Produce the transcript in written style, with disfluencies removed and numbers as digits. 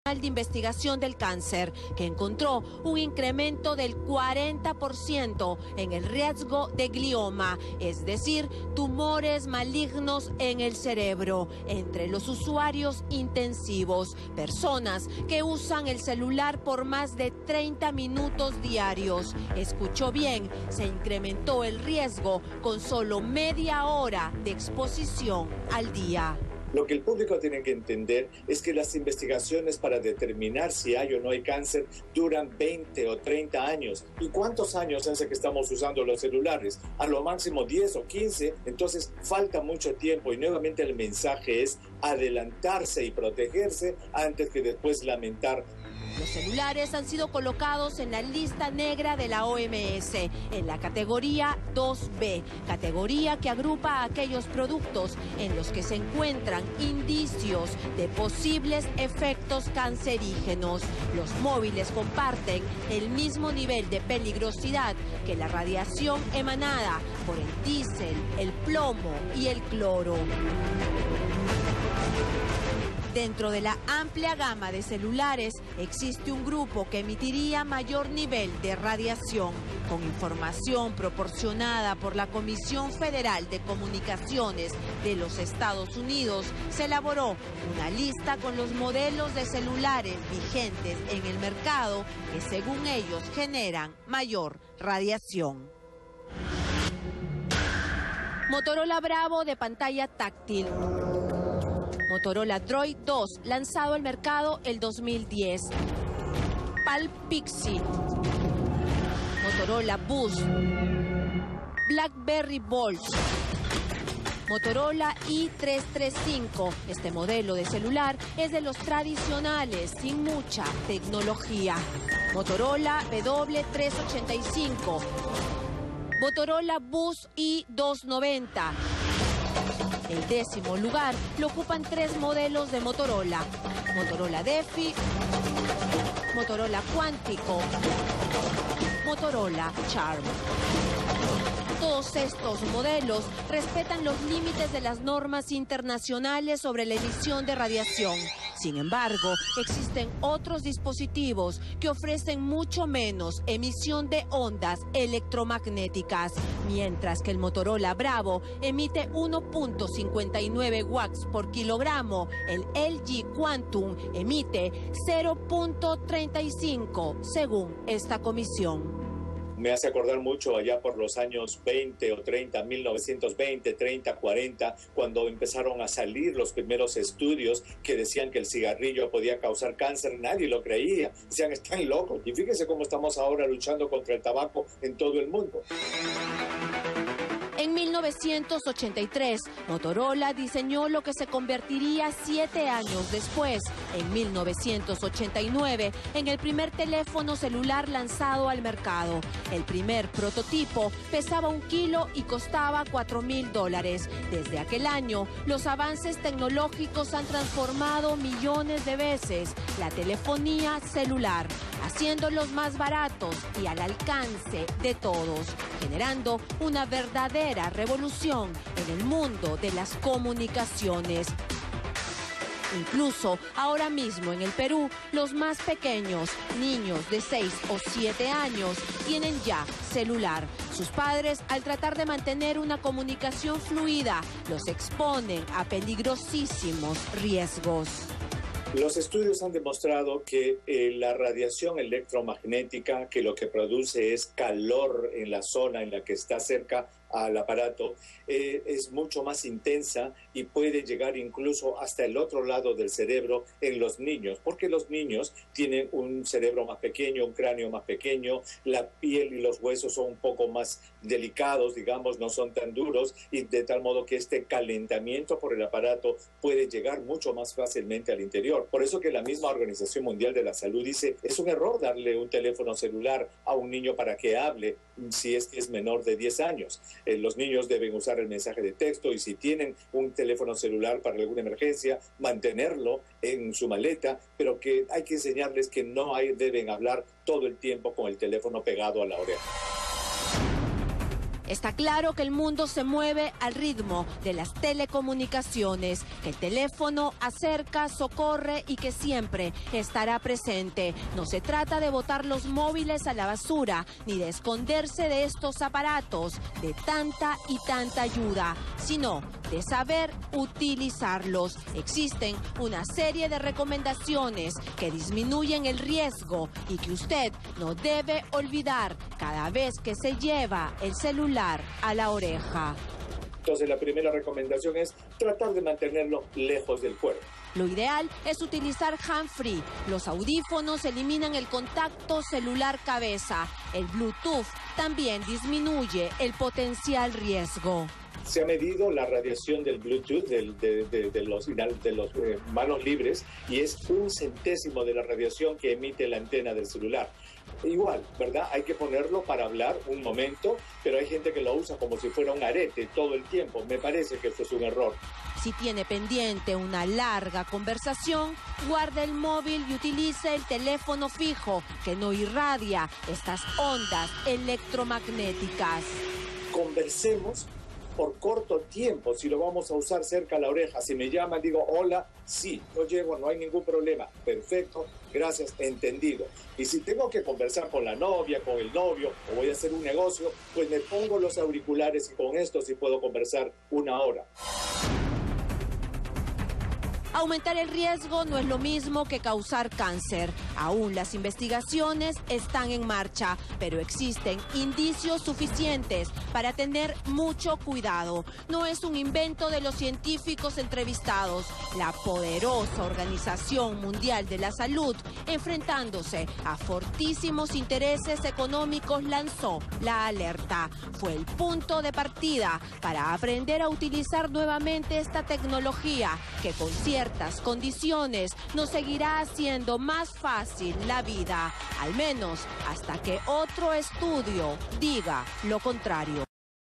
de Investigación del Cáncer, que encontró un incremento del 40% en el riesgo de glioma, es decir, tumores malignos en el cerebro, entre los usuarios intensivos, personas que usan el celular por más de 30 minutos diarios. Escuchó bien, se incrementó el riesgo con solo media hora de exposición al día. Lo que el público tiene que entender es que las investigaciones para determinar si hay o no hay cáncer duran 20 o 30 años. ¿Y cuántos años hace que estamos usando los celulares? A lo máximo 10 o 15. Entonces falta mucho tiempo y nuevamente el mensaje es adelantarse y protegerse antes que después lamentar. Los celulares han sido colocados en la lista negra de la OMS, en la categoría 2B, categoría que agrupa a aquellos productos en los que se encuentran indicios de posibles efectos cancerígenos. Los móviles comparten el mismo nivel de peligrosidad que la radiación emanada por el diésel, el plomo y el cloro. Dentro de la amplia gama de celulares existe un grupo que emitiría mayor nivel de radiación. Con información proporcionada por la Comisión Federal de Comunicaciones de los Estados Unidos, se elaboró una lista con los modelos de celulares vigentes en el mercado que según ellos generan mayor radiación. Motorola Bravo de pantalla táctil. Motorola Droid 2, lanzado al mercado el 2010. Palm Pixie. Motorola Boost. BlackBerry Bold. Motorola i335. Este modelo de celular es de los tradicionales, sin mucha tecnología. Motorola W385. Motorola Boost i290. El 10º lugar lo ocupan 3 modelos de Motorola: Motorola Defi, Motorola Quantico, Motorola Charm. Todos estos modelos respetan los límites de las normas internacionales sobre la emisión de radiación. Sin embargo, existen otros dispositivos que ofrecen mucho menos emisión de ondas electromagnéticas, mientras que el Motorola Bravo emite 1.59 watts por kilogramo, el LG Quantum emite 0.35 según esta comisión. Me hace acordar mucho allá por los años 20 o 30, 1920, 30, 40, cuando empezaron a salir los primeros estudios que decían que el cigarrillo podía causar cáncer. Nadie lo creía. Decían, están locos. Y fíjense cómo estamos ahora luchando contra el tabaco en todo el mundo. En 1983, Motorola diseñó lo que se convertiría 7 años después, en 1989, en el primer teléfono celular lanzado al mercado. El primer prototipo pesaba 1 kilo y costaba $4,000. Desde aquel año, los avances tecnológicos han transformado millones de veces la telefonía celular, haciéndolos más baratos y al alcance de todos, generando una verdadera revolución en el mundo de las comunicaciones. Incluso ahora mismo en el Perú, los más pequeños, niños de 6 o 7 años, tienen ya celular. Sus padres, al tratar de mantener una comunicación fluida, los exponen a peligrosísimos riesgos. Los estudios han demostrado que la radiación electromagnética, que lo que produce es calor en la zona en la que está cerca al aparato, es mucho más intensa y puede llegar incluso hasta el otro lado del cerebro en los niños, porque los niños tienen un cerebro más pequeño, un cráneo más pequeño, la piel y los huesos son un poco más delicados, digamos, no son tan duros, y de tal modo que este calentamiento por el aparato puede llegar mucho más fácilmente al interior. Por eso que la misma Organización Mundial de la Salud dice, es un error darle un teléfono celular a un niño para que hable si es que es menor de 10 años. Los niños deben usar el mensaje de texto y si tienen un teléfono celular para alguna emergencia, mantenerlo en su maleta, pero que hay que enseñarles que no deben hablar todo el tiempo con el teléfono pegado a la oreja. Está claro que el mundo se mueve al ritmo de las telecomunicaciones, que el teléfono acerca, socorre y que siempre estará presente. No se trata de botar los móviles a la basura, ni de esconderse de estos aparatos de tanta y tanta ayuda, sino de saber utilizarlos. Existen una serie de recomendaciones que disminuyen el riesgo y que usted no debe olvidar cada vez que se lleva el celular a la oreja. Entonces la primera recomendación es tratar de mantenerlo lejos del cuerpo. Lo ideal es utilizar hand-free. Los audífonos eliminan el contacto celular-cabeza. El Bluetooth también disminuye el potencial riesgo. Se ha medido la radiación del Bluetooth, de los manos libres, y es 1/100º de la radiación que emite la antena del celular. Igual, ¿verdad? Hay que ponerlo para hablar un momento, pero hay gente que lo usa como si fuera un arete todo el tiempo. Me parece que esto es un error. Si tiene pendiente una larga conversación, guarde el móvil y utilice el teléfono fijo, que no irradia estas ondas electromagnéticas. Conversemos por corto tiempo, si lo vamos a usar cerca a la oreja. Si me llaman, digo, hola, sí, no llego, no hay ningún problema. Perfecto, gracias, entendido. Y si tengo que conversar con la novia, con el novio, o voy a hacer un negocio, pues me pongo los auriculares y con esto sí puedo conversar 1 hora. Aumentar el riesgo no es lo mismo que causar cáncer. Aún las investigaciones están en marcha, pero existen indicios suficientes para tener mucho cuidado. No es un invento de los científicos entrevistados. La poderosa Organización Mundial de la Salud, enfrentándose a fortísimos intereses económicos, lanzó la alerta. Fue el punto de partida para aprender a utilizar nuevamente esta tecnología que con ciertas condiciones nos seguirá haciendo más fácil la vida, al menos hasta que otro estudio diga lo contrario.